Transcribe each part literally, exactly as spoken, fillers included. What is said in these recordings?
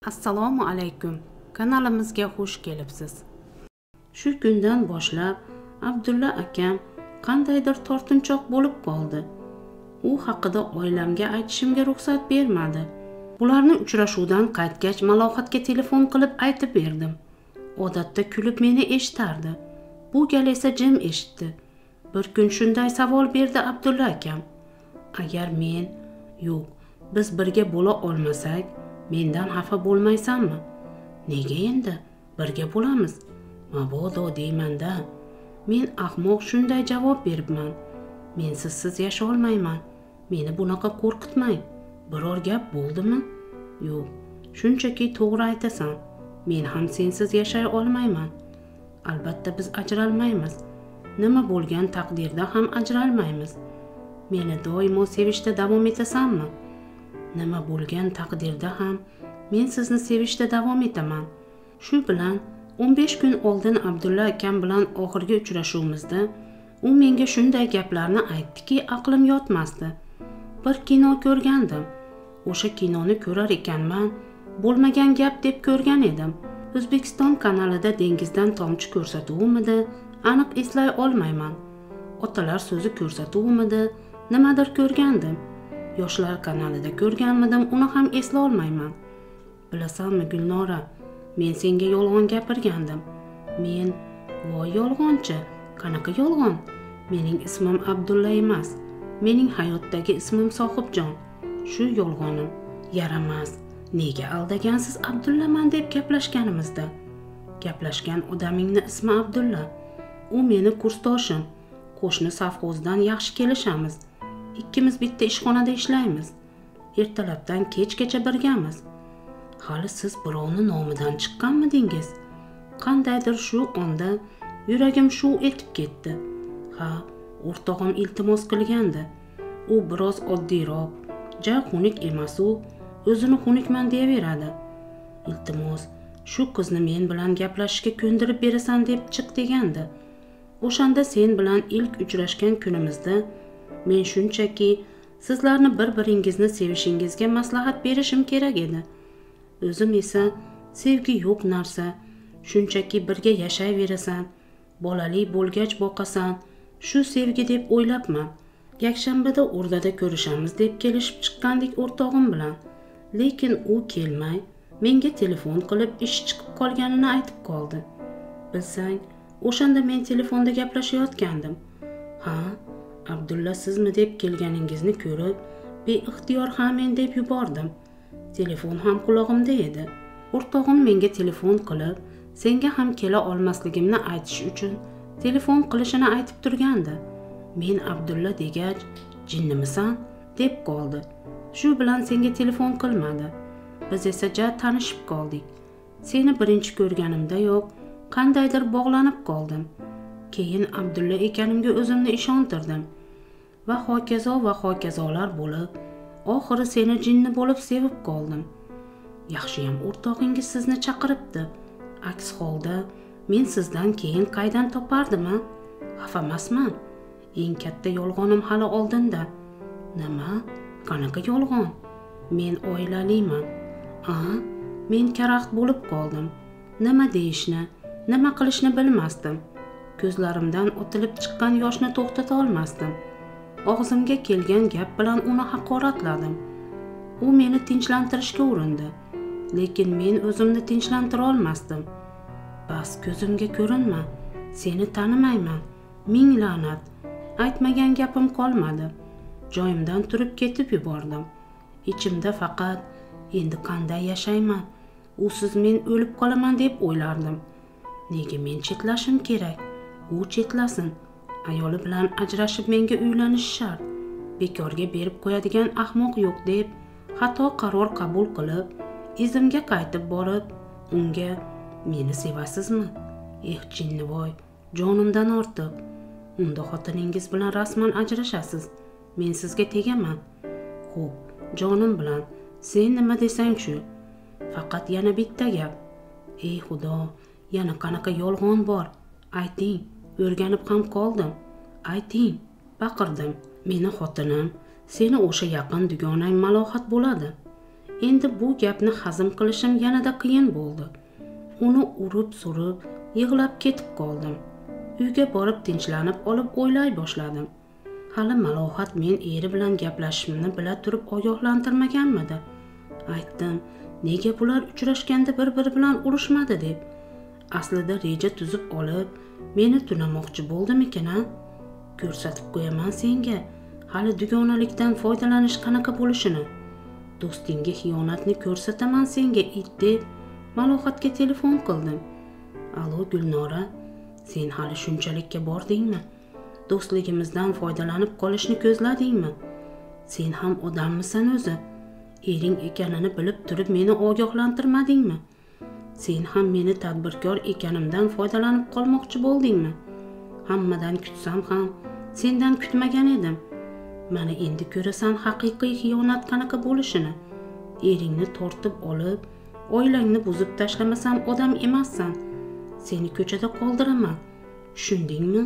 Assalomu alaykum. Kanalimizga xush kelibsiz. Shu kundan boshlab Abdulla akam qandaydir tortinchoq bo'lib qoldi. U haqida oilamga aytishimga ruxsat bermadi. Bularni uchrashuvdan qaytgach Malohatga telefon qilib aytib berdim. Odatda kulib meni eshitardi. Bu gal esa jim eshitdi. Bir kun shunday savol berdi Abdulla akam. Agar men, yo'q, biz birga bo'la olmasak, mendan xafa bo'lmaysanmi? Nega endi? Birga bo'lamiz. Mabodo deymanda. Men ahmoq shunday javob beribman. Men sizsiz yasha olmayman. Meni bunaqa qo'rqitmang. Biror gap bo'ldimi? Yo'q, shunchaki to'g'ri aytasan. Men ham sensiz yashay olmayman. Albatta biz ajralmaymiz. Nima bo'lgan taqdirda ham ajralmaymiz. Meni doimo sevishda davom etasanmi? Nima bo'lgan taqdirda ham men sizni sevishda davom etaman. Shu bilan o'n besh kun oldin Abdulla akam bilan oxirgi uchrashuvimizda u menga shunday gaplarni aytdiki, aqlim yotmasdi. Bir kino ko'rgandim. O'sha kinoni ko'rar ekanman, bo'lmagan gap deb ko'rgan edim. O'zbekiston kanalida dengizdan tomchi ko'rsatuvimidi, aniq eslay olmayman. Otalar so'zi ko'rsatuvimidi, nimadir ko'rgandim. Yoshlar kanalida ko'rganmidim, uni ham esla olmayman. Bilasanmi Gulnora, men senga yolg'on gapirgandim. Men, voy yolg'onchi, qanaqa yolg'on? Mening ismim Abdulla emas. Mening hayotdagi ismim Sohibjon. Shu yolg'onim yaramas. Nega aldagansiz Abdullaman deb gaplashganimizda? Gaplashgan odamingni ismi Abdulla. U meni kursdoshim. Qo'shni safxozdan yaxshi kelishamiz. Ikkimiz bitta ishxonada ishlaymiz. Ertalabdan kechgacha birgamiz. Hali siz birovni nomidan chiqqanmidingiz? Qandaydir shu onda yuragim shuv etib ketdi. Ha, o'rtog'im iltimos qilgandi. U biroz oddiyroq, ja xunuk emas u, o'zini xunukman deyaveradi. Iltimos, shu qizni men bilan gaplashishga ko'ndirib berasan deb chiq degandi. O'shanda sen bilan ilk uchrashgan kunimizda men shunchaki sizlarni bir-biringizni sevishingizga maslahat berishim kerak edi. O'zim esa sevgi yo'q narsa, shunchaki birga yashayverasan, bolali bo'lgach boqasan, shu sevgi deb o'ylabman. Yakshanbada o'rdada ko'rishamiz deb kelishib chiqqandik o'rtog'im bilan. Lekin u kelmay, menga telefon qilib ish chiqib qolganini aytib qoldi. Bilsang, o'shanda men telefonda gaplashayotgandim. Ha, Abdulla sizmi deb kelganingizni ko'rib, beixtiyor ha men deb yubordim. Telefon ham quloqimda edi. O'rtog'im menga telefon qilib, senga ham kela olmasligimni aytish uchun telefon qilishini aytib turgandi. Men Abdulla degach, jinnimisan deb qoldi. Shu bilan senga telefon qilmadi. Biz esa ja tanishib qoldik. Seni birinchi ko'rganimda yo'q, qandaydir bog'lanib qoldim. Keyin Abdulla ekanimga o'zimni ishontirdim. Va hokazo va hokazolar bo'lib, oxiri seni jinni bo'lib sevib qoldim. Yaxshiyam o'rtog'ingiz sizni chaqiribdi. Aks holda men sizdan keyin qaydan topardim-a? Xafamasman. Eng katta yolg'onim hali oldinda. Nima? Qanaqa yolg'on? Men oilaliman. A, men karaxt bo'lib qoldim. Nima deyishni, nima qilishni bilmasdim. Ko'zlarimdan otilib chiqqan yoshni to'xtata olmasdim. Og'zimga kelgan gap bilan uni haqoratladim. U meni tinchlantirishga urindi, lekin men o'zimni tinchlantira olmasdim. Bas, ko'zimga ko'rinma. Seni tanimayman. Ming la'nat. Aytmagan gapim qolmadi. Joyimdan turib ketib yubordim. Ichimda faqat endi qanday yashayman? Usiz men o'lib qolaman deb o'ylardim. Nega men chetlashim kerak? U chetlasin. Ayoli bilan ajrashib menga uylanish shart. Bekorga berib qo'yadigan ahmoq yo'q deb xato qaror qabul qilib, izimga qaytib borib, unga meni sevasizmi? Eh jinnivoy, jonimdan ortiq. Unda xotiningiz bilan rasman ajrashasiz. Men sizga tegaman. Xo'p, jonim bilan sen nima desang shu. Faqat yana bitta gap. Ey Xudo, yana qanaqa yolg'on bor? Ayting. O'rganib ham qoldim. Ayting, baqirdim. Meni xotinim, seni o'sha yaqin dugonang Malohat bo'ladi. endi bu gapni hazm qilishim yanada qiyin bo'ldi. Uni urib surib yig'lab ketib qoldim. Uyga borib tinchlanib olib o'ylay boshladim. Hali Malohat men eri bilan gaplashishimni bila turib ogohlantirmaganmidi? Aytdim, nega bular uchrashganda bir-biri bilan urushmadi deb. Aslida reja tuzib olib, meni tunamoqchi bo'ldimikin-a? Ko'rsatib qo'yaman senga, hali dugonalikdan foydalanish qanaqa bo'lishini. Do'stingga xiyonatni ko'rsataman senga it deb Malohatga telefon qildim. Alo Gulnora, sen hali shunchalikka bordingmi? Do'stligimizdan foydalanib qolishni ko'zladingmi? Sen ham odammisan o'zi? Ering ekanini bilib turib meni ogohlantirmadingmi? Sen ham meni tadbirkor ekanimdan foydalanib qolmoqchi bo'ldingmi? Hammadan kutsam ham sendan kutmagan edim. Mana endi ko'rasan haqiqiy xiyonat qanaqa bo'lishini. Eringni tortib olib, oilangni buzib tashlamasam odam emassan. Seni ko'chada qoldiraman. Tushundingmi?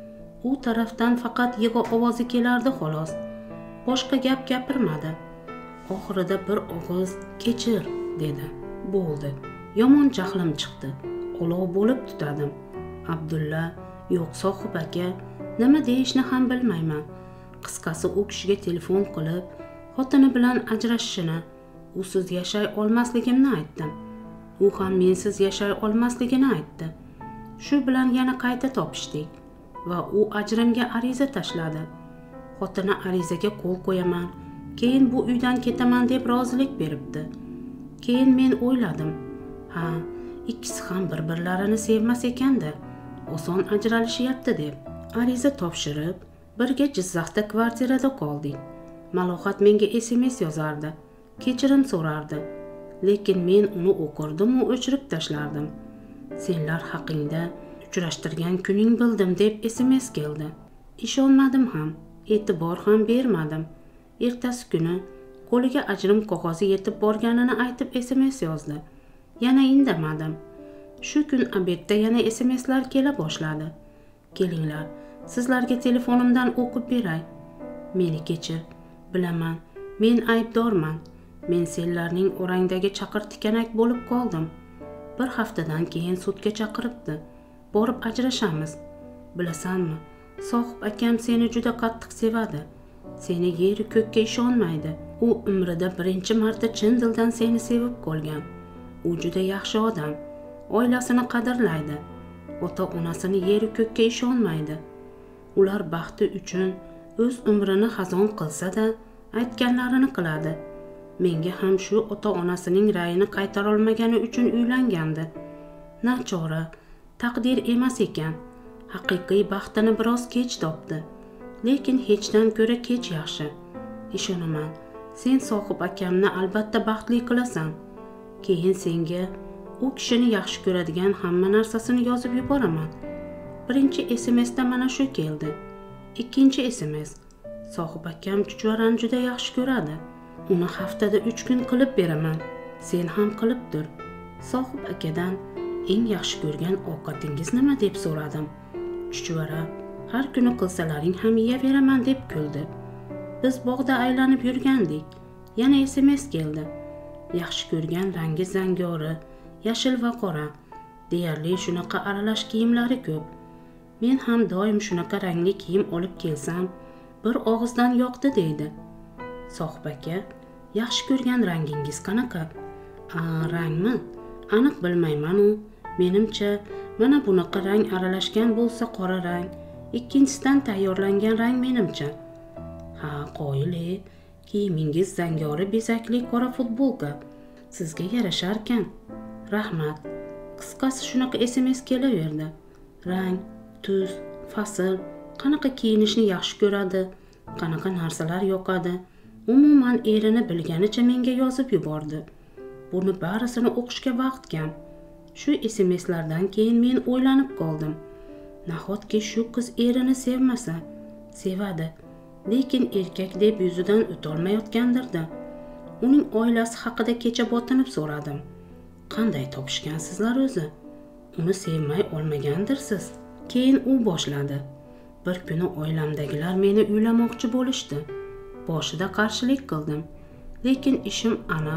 U tarafdan faqat yig'i ovozi kelardi xolos. Boshqa gap gapirmadi. Oxirida bir og'iz kechir dedi. Bo'ldi. Yomon jahlim chiqdi. Olov bo'lib tutadim. Abdulla, yo'q Sohib aka, nima deyishni ham bilmayman. Qisqasi u kishiga telefon qilib, xotini bilan ajrashishini, usiz yashay olmasligimni aytdim. U ham mensiz yashay olmasligini aytdi. Shu bilan yana qayta topishdik va u ajrimga ariza tashladi. Xotini arizaga qo'l qo'yaman, keyin bu uydan ketaman deb rozilik beribdi. Keyin men o'yladim, ha, ikkisi ham bir-birlarini sevmas ekanda, oson ajralishyapti deb. Ariza topshirib, birga Jizzaxda kvartirada qoldik. Malohat menga S M S yozardi, kechirim so'rardi. Lekin men uni o'qirdim va o'chirib tashlardim. Senlar haqingda uchrashtirgan kuning bildim deb S M S keldi. Ishonmadim ham, e'tibor ham bermadim. Ertasi kuni qo'liga ajrim qog'ozi yetib borganini aytib S M S yozdi. Yana indamadim. Shu kun obedda yana S M S'lar kela boshladi. Kelinglar, sizlarga telefonimdan o'qib beray. Meni kechir. Bilaman, men aybdorman. Men senlarning orangdagi chaqir tikanak bo'lib qoldim. Bir haftadan keyin sudga chaqiribdi. Borib ajrashamiz. Bilasanmi, Sohib akam seni juda qattiq sevadi. Seni yeri ko'kka ishonmaydi. U umrida birinchi marta chin dildan seni sevib qolgan. U juda yaxshi odam. Oilasini qadrlaydi. Ota-onasini yeri ko'kka ishonmaydi. Ular baxti uchun o'z umrini xazon qilsa-da, aytganlarini qiladi. Menga ham shu ota-onasining ra'yini qaytara olmagani uchun uylangandi. Nachora, taqdir emas ekan. Haqiqiy baxtini biroz kech topdi. Lekin hechdan ko'ra kech yaxshi. Ishonaman, sen Sohib akamni albatta baxtli qilasan. Keyin senga u kishini yaxshi ko'radigan hamma narsasini yozib yuboraman. Birinchi S M S'da mana shu keldi. Ikkinchi S M S. Sohib akam chuchvarani juda yaxshi ko'radi. Uni haftada uch kun qilib beraman. Sen ham qilib tur. Sohib akadan eng yaxshi ko'rgan ovqatingiz nima deb so'radim. Chuchvara, har kuni qilsalaring ham yeyaveraman deb kuldi. Biz bog'da aylanib yurgandik. Yana S M S keldi. Yaxshi ko'rgan rangi zangori, yashil va qora. Deyarli shunaqa aralash kiyimlari ko'p. Men ham doim shunaqa rangli kiyim olib kelsam, bir og'izdan yoqdi deydi. Sohib aka, yaxshi ko'rgan rangingiz qanaqa? A, rangmi? Aniq bilmayman u. Menimcha, mana bunaqa rang aralashgan bo'lsa qora rang, ikkinchisidan tayyorlangan rang menimcha. Ha, qoyil-e, kiyimingiz zangori bezakli qora futbolka. Sizga yarashar ekan. Rahmat. Qisqasi shunaqa S M S kelaverdi. Rang, tuz, fasl, qanaqa kiyinishni yaxshi ko'radi, qanaqa narsalar yoqadi. Umuman erini bilganicha menga yozib yubordi. Buni barisini o'qishga vaqt kam. Shu S M S'lardan keyin men o'ylanib qoldim. Nahotki shu qiz erini sevmasa, sevadi, lekin erkak deb yuzidan o'tolmayotgandir-da. Uning oilasi haqida kecha botinib so'radim. Qanday topishgansizlar o'zi? Uni sevmay olmagandirsiz. Keyin u boshladi. Bir kuni oilamdagilar meni uylamoqchi bo'lishdi. Boshida qarshilik qildim, lekin ishim aniq,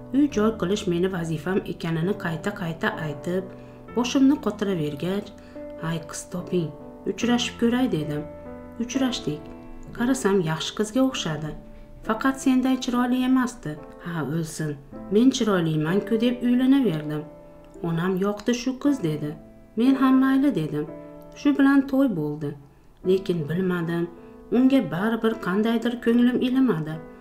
uy joy qilish meni vazifam ekanini qayta qayta aytib boshimni qotiravergach, hay qiz toping, uchrashib ko'ray dedim. Uchrashdik. Qarasam yaxshi qizga o'xshadi. Faqat senday chiroyli emasdi. Ha, o'lsin. Men chiroyliman-ku deb uylanaverdim. Onam yoqdi shu qiz dedi. Men ham mayli dedim. Shu bilan to'y bo'ldi. Lekin bilmadim, unga baribir qandaydir ko'nglim ilimadi.